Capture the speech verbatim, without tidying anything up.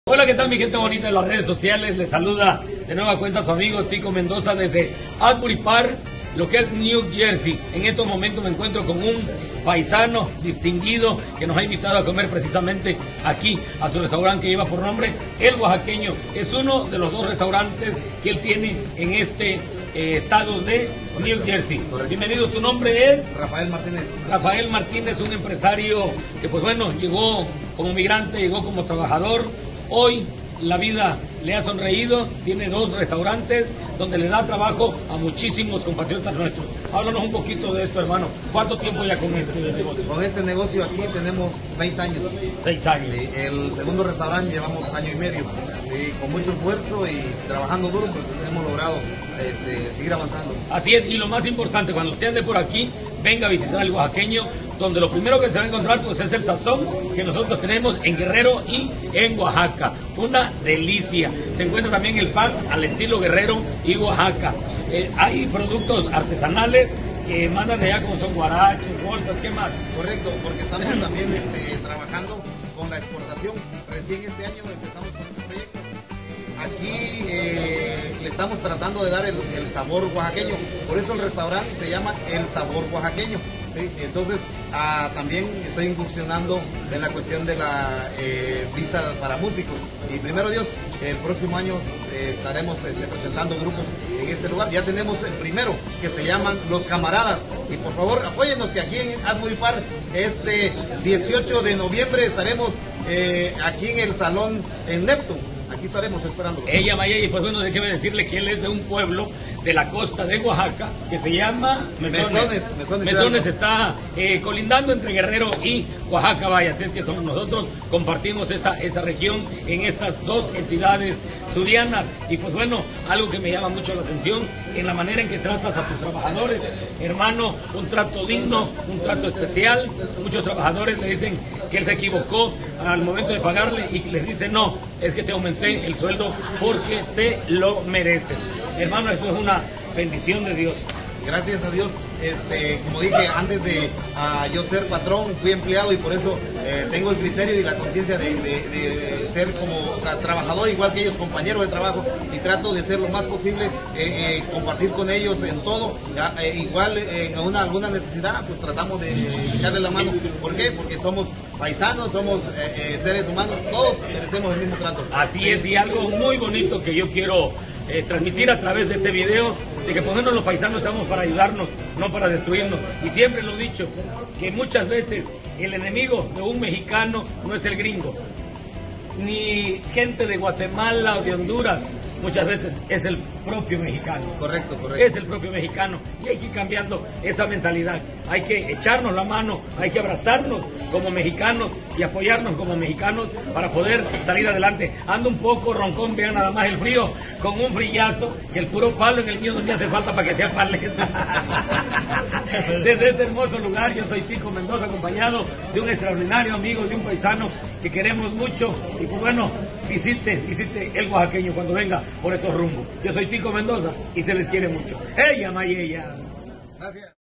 Hola, ¿qué tal mi gente bonita de las redes sociales? Les saluda de nueva cuenta su amigo Tico Mendoza desde Asbury Park, lo que es New Jersey. En estos momentos me encuentro con un paisano distinguido que nos ha invitado a comer precisamente aquí a su restaurante que lleva por nombre El Oaxaqueño. Es uno de los dos restaurantes que él tiene en este eh, estado de New Jersey. Correcto. Bienvenido, tu nombre es Rafael Martínez. Rafael Martínez, un empresario que pues bueno, llegó como migrante, llegó como trabajador. Hoy la vida le ha sonreído, tiene dos restaurantes donde le da trabajo a muchísimos compatriotas nuestros. Háblanos un poquito de esto, hermano. ¿Cuánto tiempo ya con este negocio? Con este negocio aquí tenemos seis años. Seis años. Sí, el segundo restaurante llevamos año y medio. Sí, con mucho esfuerzo y trabajando duro, pues hemos logrado este, seguir avanzando. Así es, y lo más importante, cuando usted ande por aquí, venga a visitar El Oaxaqueño, donde lo primero que se va a encontrar pues es el sazón que nosotros tenemos en Guerrero y en Oaxaca. Una delicia. Se encuentra también el pan al estilo Guerrero y Oaxaca. Eh, hay productos artesanales que mandan de allá como son guaraches, bolsas, ¿qué más? Correcto, porque estamos también este, trabajando con la exportación. Recién este año empezamos con este proyecto. Aquí eh, le estamos tratando de dar el, el sabor oaxaqueño, por eso el restaurante se llama El Sabor Oaxaqueño. ¿Sí? Entonces ah, también estoy incursionando en la cuestión de la eh, visa para músicos y primero Dios, el próximo año eh, estaremos este, presentando grupos en este lugar. Ya tenemos el primero que se llaman Los Camaradas y por favor apóyennos que aquí en Asbury Park este dieciocho de noviembre estaremos eh, aquí en el salón en Neptune. Aquí estaremos esperando. Ella, Maya, y pues bueno, déjeme decirle que él es de un pueblo de la costa de Oaxaca que se llama Mesones. Mesones, Mesones, Mesones está eh, colindando entre Guerrero y Oaxaca, vaya, así es que somos nosotros, compartimos esa, esa región en estas dos entidades surianas. Y pues bueno, algo que me llama mucho la atención en la manera en que tratas a tus trabajadores, hermano, un trato digno, un trato especial. Muchos trabajadores le dicen que él se equivocó al momento de pagarle y les dice no, es que te aumenté el sueldo porque te lo mereces. Hermano, esto es una bendición de Dios. Gracias a Dios, este, como dije, antes de uh, yo ser patrón, fui empleado y por eso eh, tengo el criterio y la conciencia de, de, de ser como o sea, trabajador, igual que ellos, compañero de trabajo, y trato de ser lo más posible, eh, eh, compartir con ellos en todo, ya, eh, igual en una, alguna necesidad, pues tratamos de echarle la mano. ¿Por qué? Porque somos paisanos, somos eh, eh, seres humanos, todos merecemos el mismo trato. Así es, y algo muy bonito que yo quiero eh, transmitir a través de este video, de que por ejemplo los paisanos estamos para ayudarnos, no para destruirnos. Y siempre lo he dicho, que muchas veces el enemigo de un mexicano no es el gringo, ni gente de Guatemala o de Honduras, muchas veces es el propio mexicano. Correcto, correcto. Es el propio mexicano y hay que ir cambiando esa mentalidad. Hay que echarnos la mano, hay que abrazarnos como mexicanos y apoyarnos como mexicanos para poder salir adelante. Ando un poco roncón, vean nada más el frío, con un frillazo, que el puro palo en el mío no me hace falta para que sea paleta. Desde este hermoso lugar, yo soy Tico Mendoza, acompañado de un extraordinario amigo, de un paisano que queremos mucho. Y pues bueno, visite, visite El Oaxaqueño cuando venga por estos rumbos. Yo soy Tico Mendoza y se les quiere mucho. Ella, Mayella. Gracias.